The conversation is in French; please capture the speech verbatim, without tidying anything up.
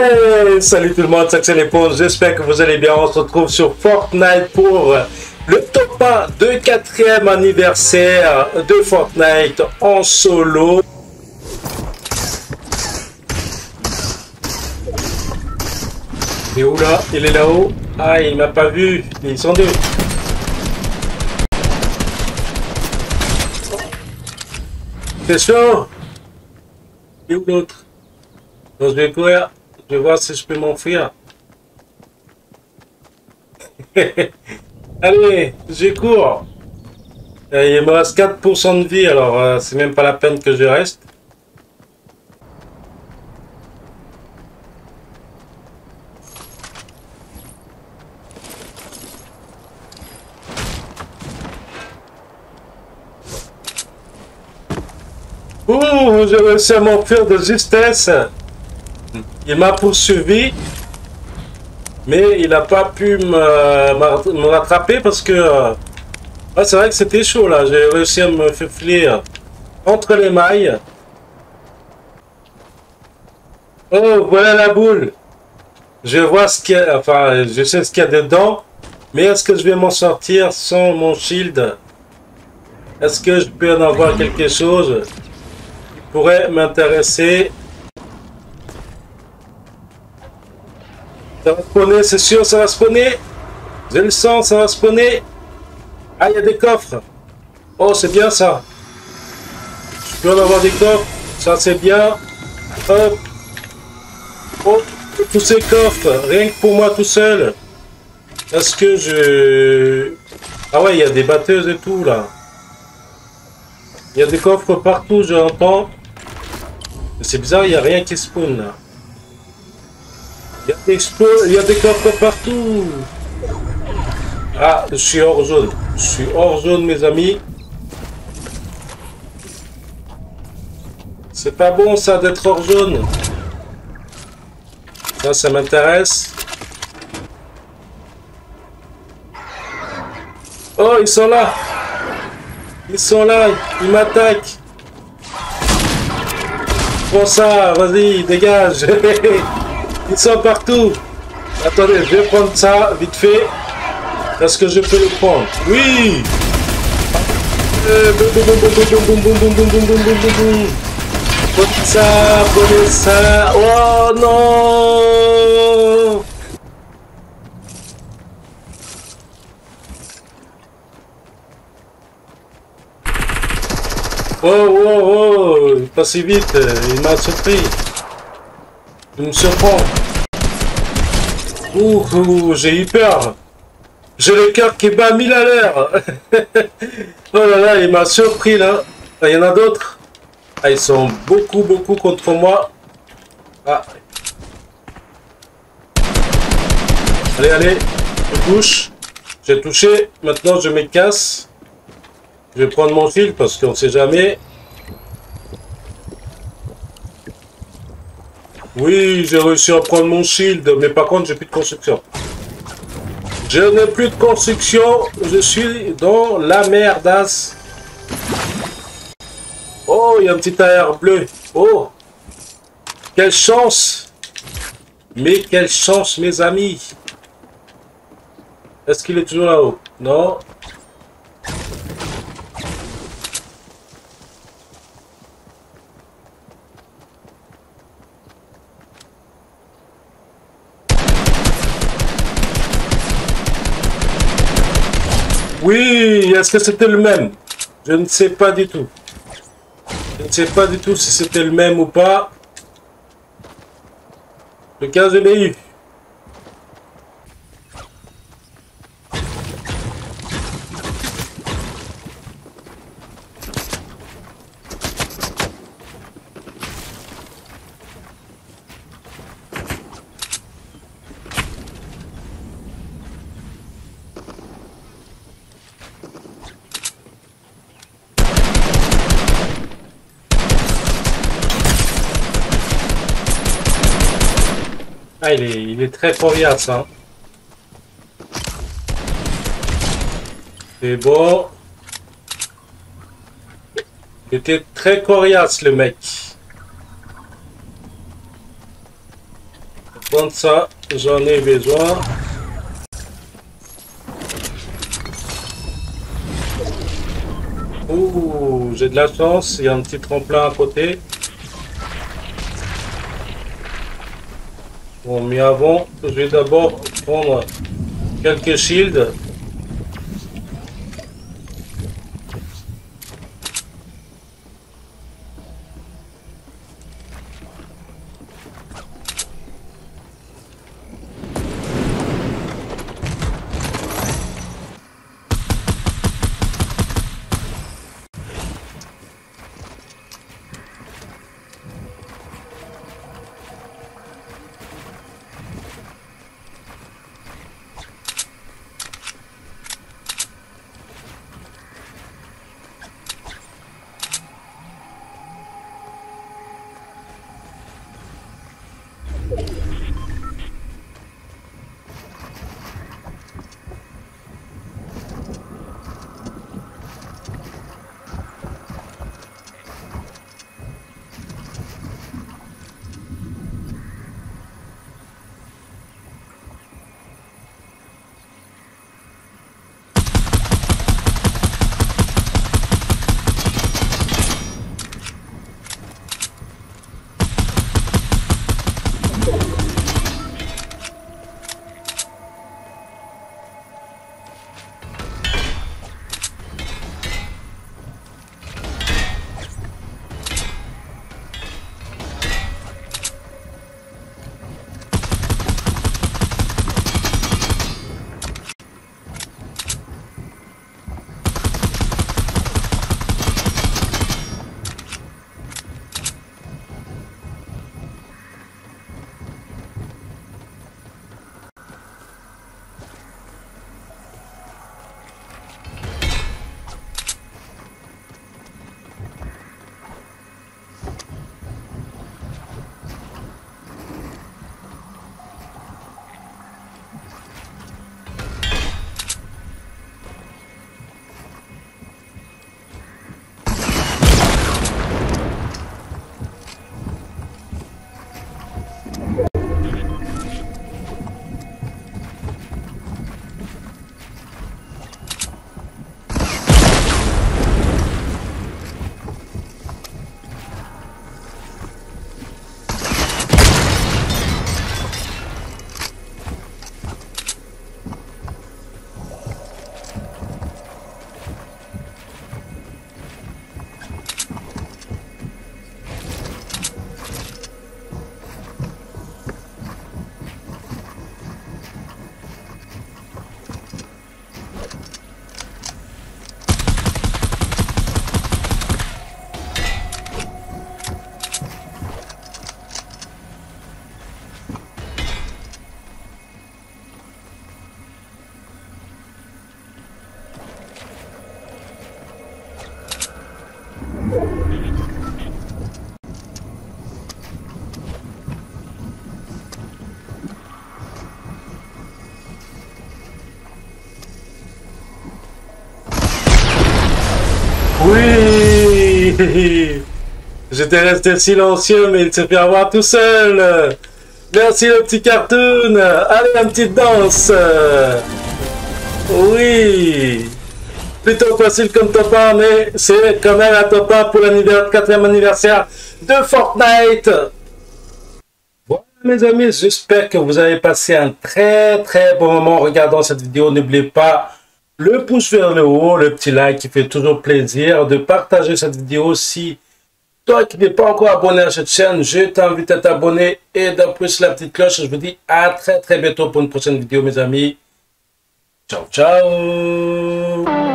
Hey, salut tout le monde, c'est Axel Epos, j'espère que vous allez bien. On se retrouve sur Fortnite pour le top un de quatrième anniversaire de Fortnite en solo. Il est où là? Il est là-haut. Ah, il m'a pas vu, ils sont deux. C'est chaud. Il est où l'autre? Donc je vais courir, je vais voir si je peux m'enfuir. Allez, je cours. Euh, il me reste quatre pour cent de vie, alors euh, c'est même pas la peine que je reste. Ouh, j'ai réussi à m'enfuir de justesse. Il m'a poursuivi, mais il n'a pas pu me, me rattraper parce que euh, ouais, c'est vrai que c'était chaud là. J'ai réussi à me faufiler entre les mailles. Oh, voilà la boule. Je vois ce qu'il y a, enfin, je sais ce qu'il y a dedans, mais est-ce que je vais m'en sortir sans mon shield? Est-ce que je peux en avoir quelque chose qui pourrait m'intéresser? Ça va spawner, c'est sûr, ça va spawner. Je le sens, ça va spawner. Ah, il y a des coffres. Oh, c'est bien ça. Je peux en avoir des coffres. Ça, c'est bien. Hop. Oh, tous ces coffres. Rien que pour moi tout seul. Est-ce que je... Ah ouais, il y a des batteuses et tout, là. Il y a des coffres partout, j'entends. C'est bizarre, il n'y a rien qui spawn, là. Il y a des, il y a des coffres partout. Ah, je suis hors zone. Je suis hors zone, mes amis. C'est pas bon, ça, d'être hors zone. Ça, ça m'intéresse. Oh, ils sont là. Ils sont là. Ils m'attaquent. Prends ça, vas-y, dégage. Ils sont partout. Attendez, je vais prendre ça vite fait. Est-ce que je peux le prendre? Oui. Prenez ça, prenez ça. Oh non. Oh, oh, oh. Il passe vite. Il m'a surpris. Il me surprend. Ouh, ouh, j'ai eu peur. J'ai le cœur qui bat mille à l'heure. Oh là là, il m'a surpris là. Il y en a d'autres. Ah, ils sont beaucoup, beaucoup contre moi. Ah. Allez, allez. Je touche. J'ai touché. Maintenant, je me casse. Je vais prendre mon fil parce qu'on ne sait jamais. Oui, j'ai réussi à prendre mon shield, mais par contre, j'ai plus de construction. Je n'ai plus de construction, je suis dans la merdasse. Oh, il y a un petit air bleu. Oh, quelle chance. Mais quelle chance, mes amis. Est-ce qu'il est toujours là-haut? Non. Oui, est-ce que c'était le même? Je ne sais pas du tout. Je ne sais pas du tout si c'était le même ou pas. Le cas, je l'ai eu. Ah, il est, il est très coriace, hein. C'est bon. Il était très coriace, le mec. prendre ça, j'en ai besoin. Ouh, j'ai de la chance, il y a un petit tremplin à côté. Bon, mais avant, je vais d'abord prendre quelques shields. Oui. J'étais resté silencieux, mais il se fait avoir tout seul. Merci le petit cartoon. Allez, une petite danse. Oui. Plutôt facile comme top un, mais c'est quand même un top un pour le quatrième anniversaire de Fortnite. Voilà mes amis, j'espère que vous avez passé un très très bon moment en regardant cette vidéo. N'oubliez pas le pouce vers le haut, le petit like qui fait toujours plaisir, de partager cette vidéo. Si toi qui n'es pas encore abonné à cette chaîne, je t'invite à t'abonner et d'appuyer la petite cloche. Je vous dis à très très bientôt pour une prochaine vidéo mes amis. Ciao ciao.